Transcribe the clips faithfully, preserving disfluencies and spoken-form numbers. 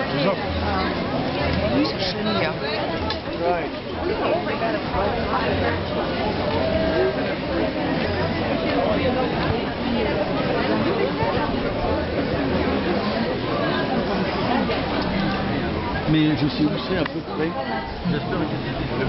Mais je sais où c'est à peu près. J'espère que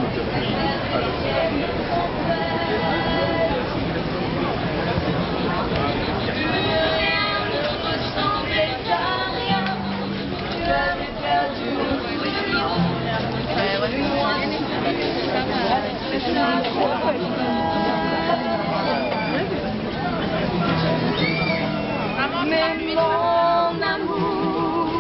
mais mon amour,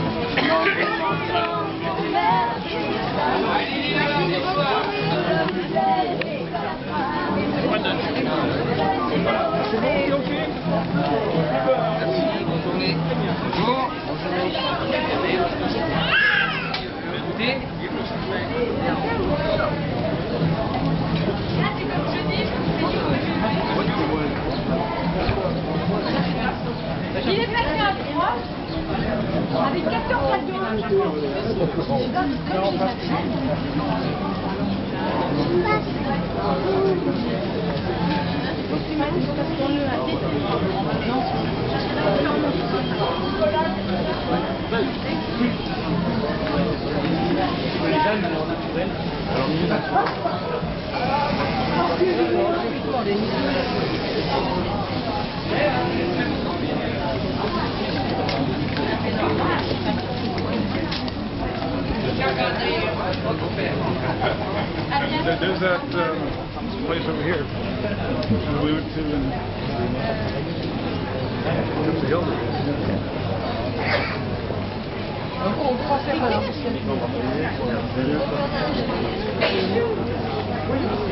il est passé à droite avec quatorze cadeaux. There's that um, place over here we went to and up the hill. On croit faire